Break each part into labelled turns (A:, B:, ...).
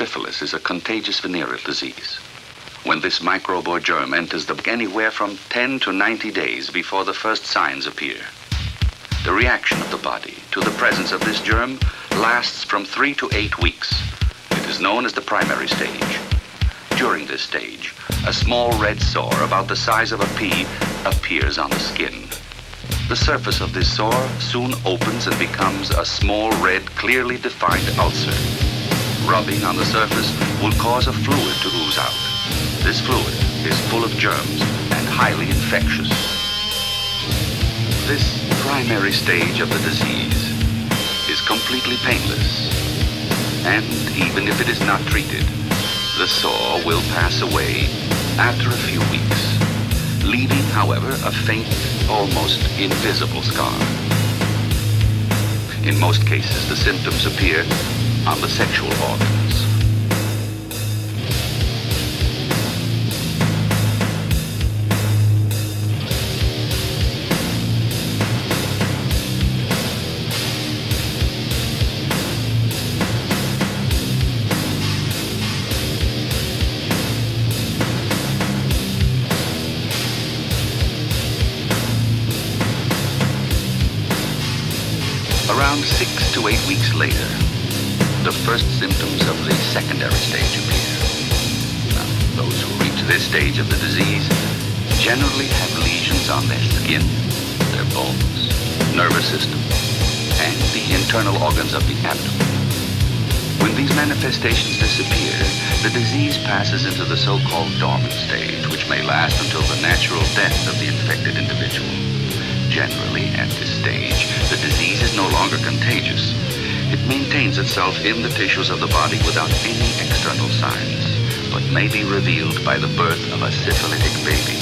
A: syphilis is a contagious venereal disease. When this microbe or germ enters the anywhere from 10 to 90 days before the first signs appear. The reaction of the body to the presence of this germ lasts from 3 to 8 weeks. It is known as the primary stage. During this stage, a small red sore about the size of a pea appears on the skin. The surface of this sore soon opens and becomes a small red, clearly defined ulcer. Rubbing on the surface will cause a fluid to ooze out. This fluid is full of germs and highly infectious. This primary stage of the disease is completely painless. And even if it is not treated, the sore will pass away after a few weeks, leaving, however, a faint, almost invisible scar. In most cases, the symptoms appear on the sexual organs. Around 6 to 8 weeks later, the first symptoms of the secondary stage appear. Now, those who reach this stage of the disease generally have lesions on their skin, their bones, nervous system, and the internal organs of the abdomen. When these manifestations disappear, the disease passes into the so-called dormant stage, which may last until the natural death of the infected individual. Generally, at this stage, the disease is no longer contagious. It maintains itself in the tissues of the body without any external signs, but may be revealed by the birth of a syphilitic baby.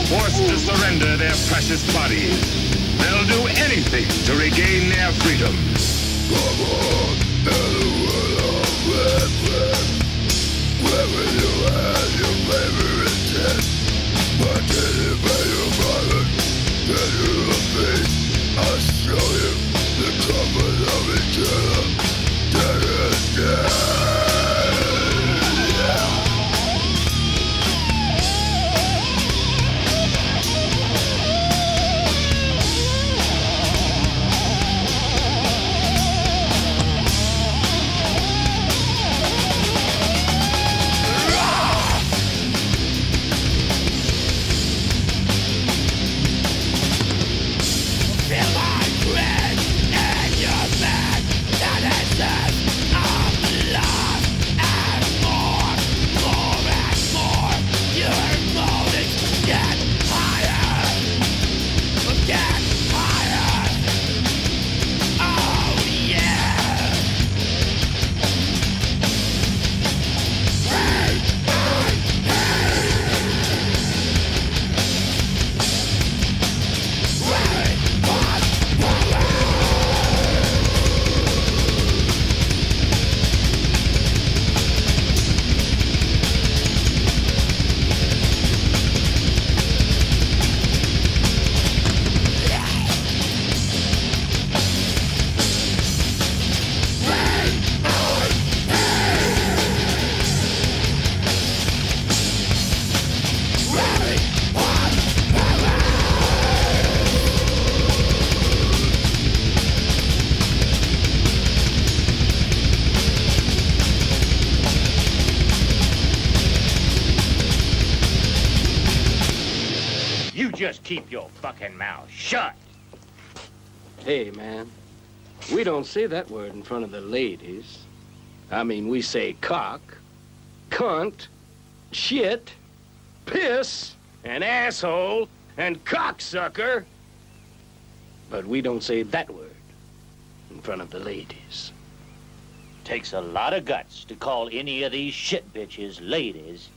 B: forced to surrender their precious bodies. They'll do anything to regain their freedom. Come on, where will you have your favorite test? But anyway, your mother, then you'll face. I'll show you the comfort of each other. Dead is dead.
C: Just keep your fucking mouth shut.
D: Hey, man, we don't say that word in front of the ladies. I mean, we say cock, cunt, shit, piss, and asshole, and cocksucker. But we don't say that word in front of the ladies.
C: Takes a lot of guts to call any of these shit bitches ladies.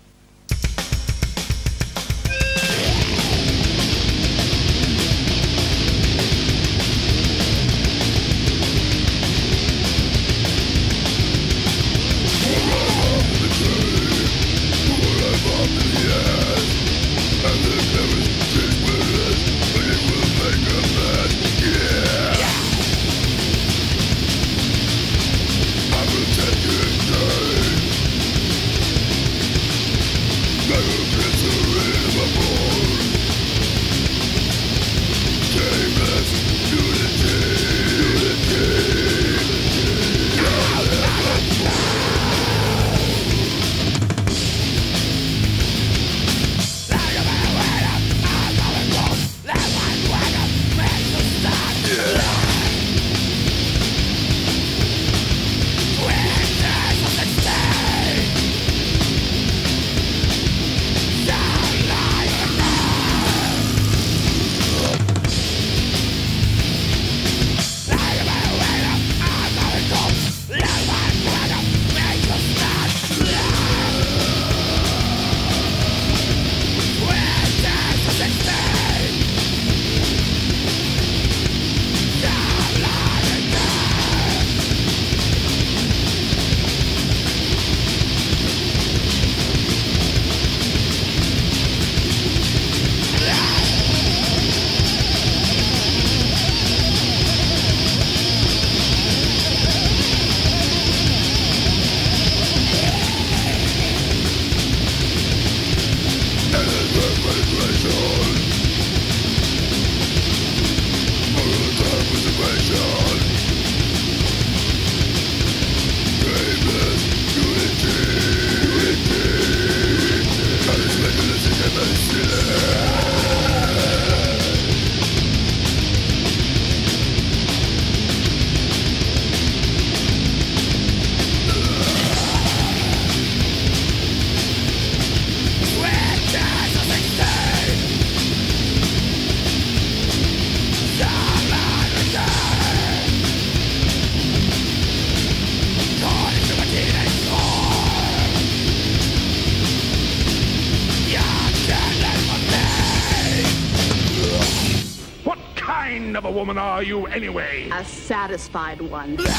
B: kind of a woman are you anyway?
E: A satisfied one.
B: As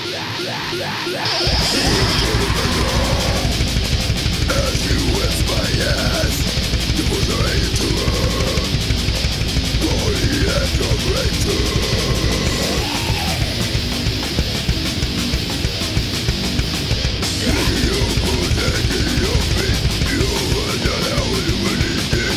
B: you whips my ass, you put her into her body and your breakthrough. You put it in your feet, you were not how you really did.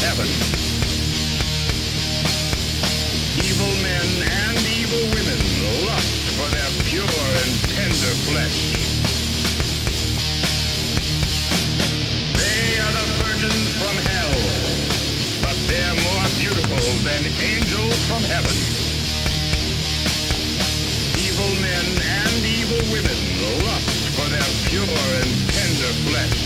E: heaven. Evil men and evil women lust for their pure and tender flesh. They are the virgins from hell, but they're more beautiful than angels from heaven. Evil men and evil women lust for their pure and tender flesh.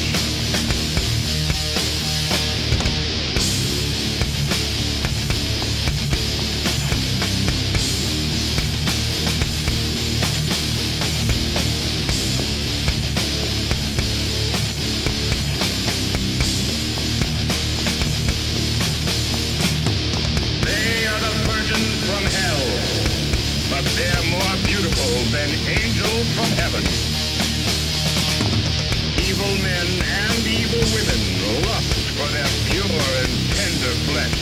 E: They're more beautiful than angels from heaven. Evil men and evil women lust for their pure and tender flesh.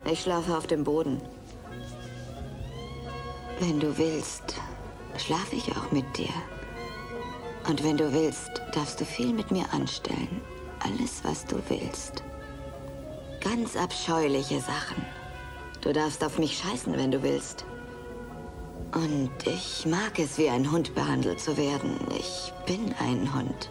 F: Ich schlafe auf dem Boden. Wenn du willst, schlafe ich auch mit dir. Und wenn du willst, darfst du viel mit mir anstellen. Alles, was du willst. Ganz abscheuliche Sachen. Du darfst auf mich scheißen, wenn du willst. Und ich mag es, wie ein Hund behandelt zu werden. Ich bin ein Hund.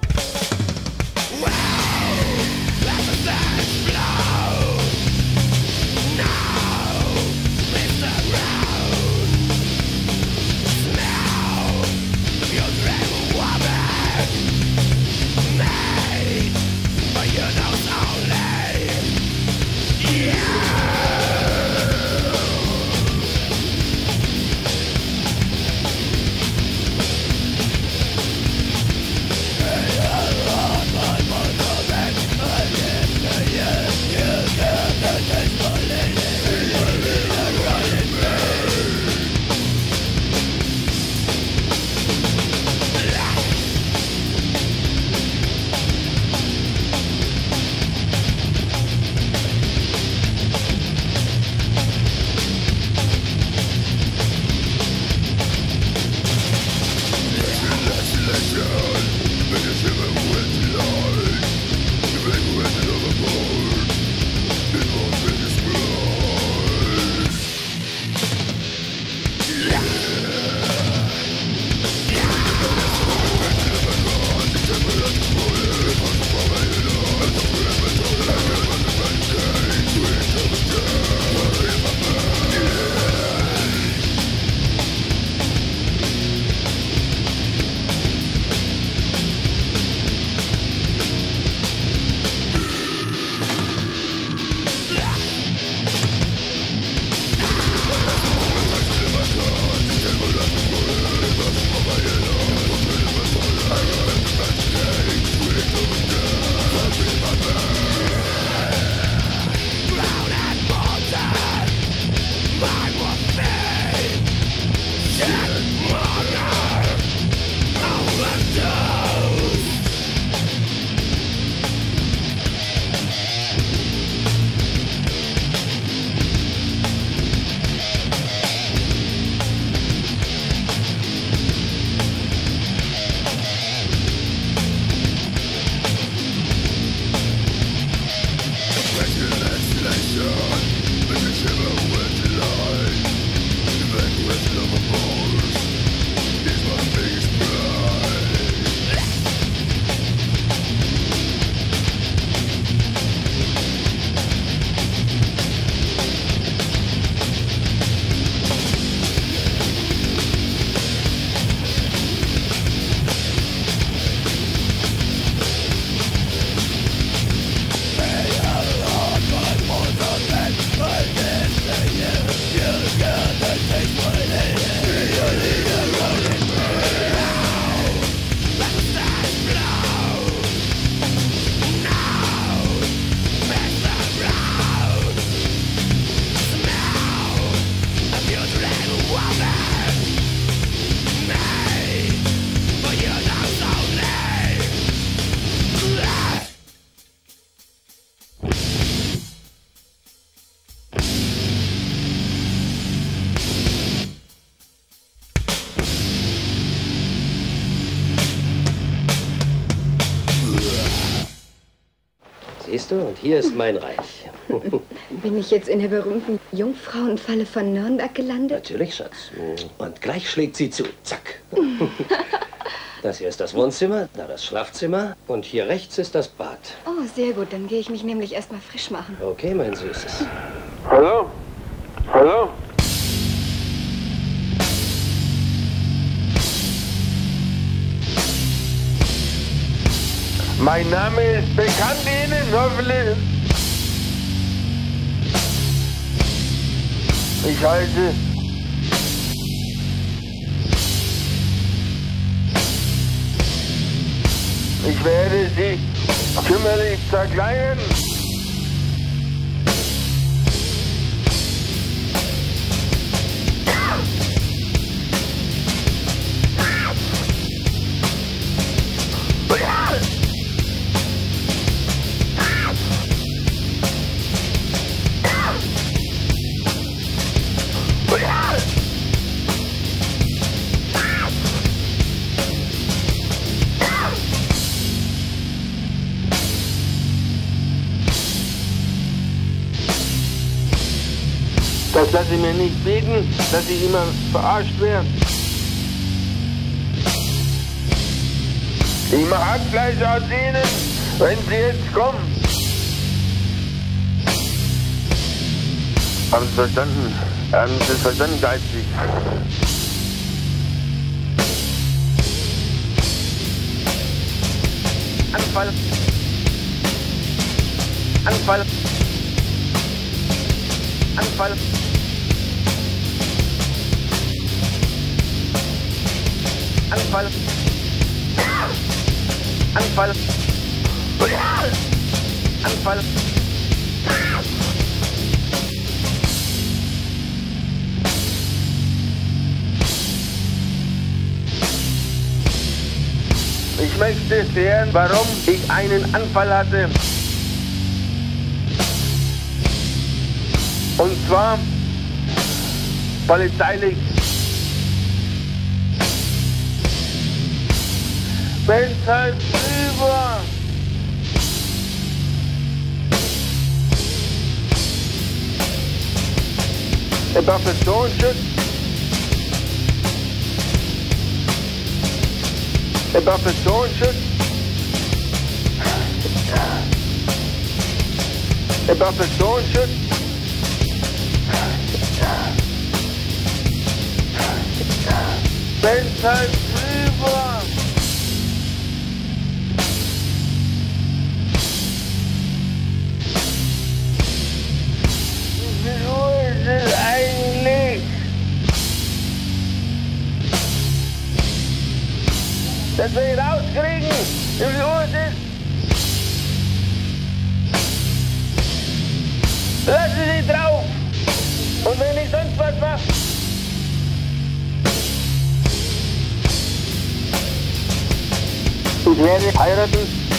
D: Siehst du, und hier ist mein Reich.
G: Bin ich jetzt in der berühmten Jungfrauenfalle von Nürnberg gelandet?
D: Natürlich, Schatz. Und gleich schlägt sie zu. Zack. Das hier ist das Wohnzimmer, da das Schlafzimmer und hier rechts ist das Bad.
G: Oh, sehr gut. Dann gehe ich mich nämlich erstmal frisch machen.
D: Okay, mein Süßes.
H: Hallo? Hallo? Mein Name ist bekannt Ihnen, hoffentlich. Ich heiße... Ich werde Sie kümmerlich zerkleinern. Das lasse ich mir nicht bieten, dass ich immer verarscht werde. Ich mache Hackfleisch aus Ihnen, wenn Sie jetzt kommen. Haben Sie verstanden? Haben Sie es verstanden, geistig? Anfall. Anfall. Anfall. Anfall. Anfall. Anfall. Ich möchte erklären, warum ich einen Anfall hatte. Und zwar polizeilich. Wenn's halt über. Der Personenschutz. Der Personenschutz. Der Personenschutz. Wenn's halt über. Wie Uhr ist es eigentlich? Dass wir ihn rauskriegen, wie viel Uhr es ist. Lassen Sie drauf. Und wenn ich sonst was mache. Ich werde heiraten.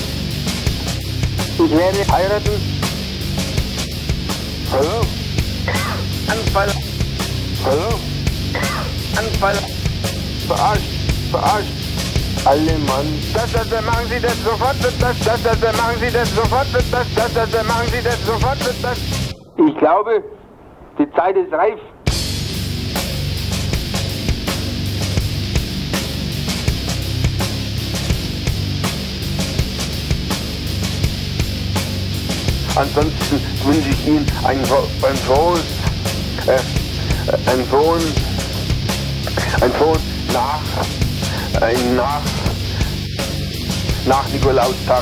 H: Ich werde heiraten. Hallo? Anfall. Hallo? Anfall. Verarscht. Verarscht. Alle Mann. Machen Sie das sofort. Machen Sie das sofort. Machen Sie das sofort. Ich glaube, die Zeit ist reif. Ansonsten wünsche ich Ihnen ein frohes nach Nikolaustag.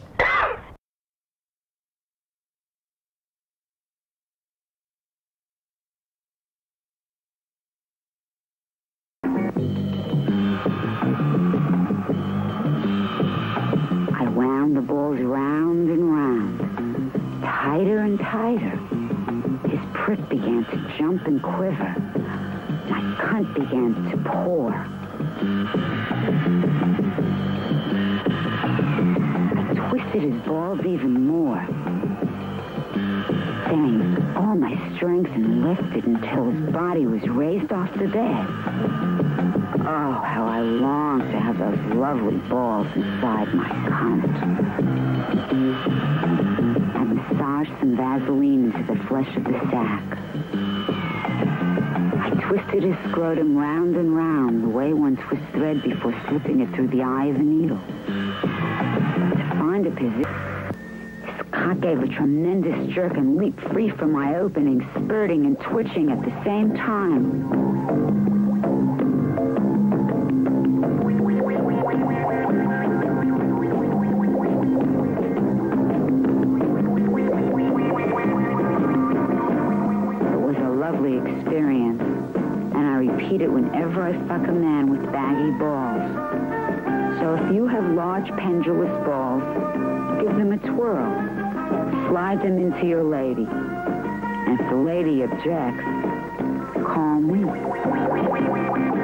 I: I wound the balls round and round, tighter and tighter. His prick began to jump and quiver. My cunt began to pour. I twisted his balls even more. Then I used all my strength and lifted until his body was raised off the bed. Oh, how I longed to have those lovely balls inside my cunt. I massaged some Vaseline into the flesh of the sack. I twisted his scrotum round and round, the way one twists thread before slipping it through the eye of a needle. To find a position, his cock gave a tremendous jerk and leaped free from my opening, spurting and twitching at the same time. Experience, and I repeat it whenever I fuck a man with baggy balls. So if you have large pendulous balls, give them a twirl. Slide them into your lady. And if the lady objects, call me.